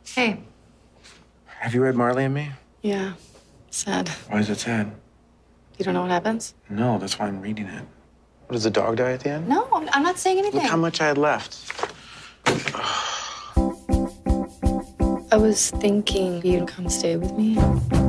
Hey. Have you read Marley and Me? Yeah. Sad. Why is it sad? You don't know what happens? No, that's why I'm reading it. What, does the dog die at the end? No, I'm not saying anything. Look how much I had left. I was thinking you'd come stay with me.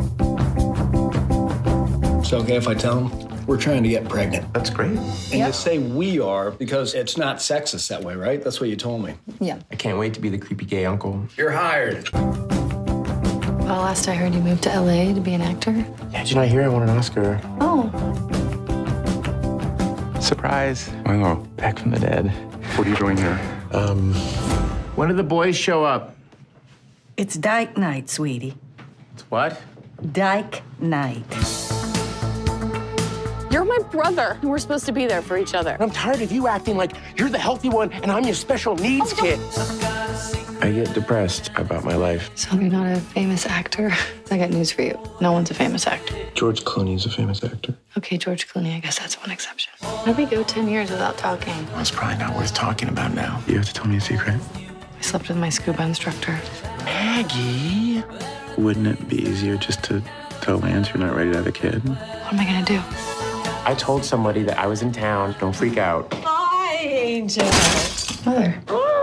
It's okay if I tell him? We're trying to get pregnant. That's great. And you say we are because it's not sexist that way, right? That's what you told me. Yeah. I can't wait to be the creepy gay uncle. You're hired. Well, last I heard you moved to LA to be an actor. Yeah, did you not hear I won an Oscar? Oh. Surprise. Hello. Back from the dead. What are you doing here? When did the boys show up? It's Dyke Night, sweetie. It's what? Dyke Night. You're my brother. We're supposed to be there for each other. I'm tired of you acting like you're the healthy one and I'm your special needs kid. I get depressed about my life. So you're not a famous actor? I got news for you. No one's a famous actor. George Clooney's a famous actor. Okay, George Clooney, I guess that's one exception. How did we go 10 years without talking? Well, it's probably not worth talking about now. You have to tell me a secret. I slept with my scuba instructor. Maggie! Wouldn't it be easier just to tell Lance you're not ready to have a kid? What am I gonna do? I told somebody that I was in town. Don't freak out. Hi, Angel. Mother.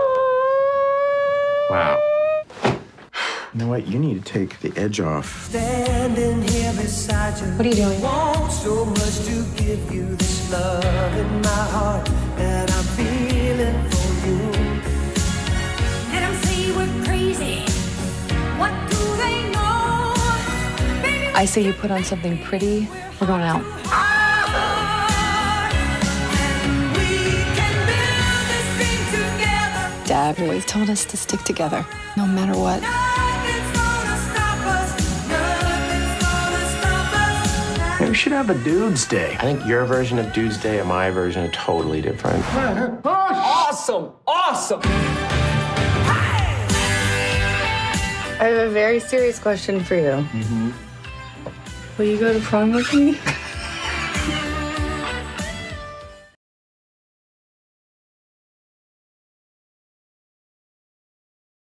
Wow. You know what? You need to take the edge off. Standing here beside you. What are you doing? Want so much to give you this love in my heart that I'm feeling for you. Let them say we're crazy. What do they know? Baby, I say you put on something pretty. We're going out. And we can build this thing together. Dad always told us to stick together, no matter what. Nothing's gonna stop us. Nothing's gonna stop us. Maybe we should have a dude's day. I think your version of Dude's Day and my version are totally different. Awesome! Awesome! I have a very serious question for you. Will you go to prom with me?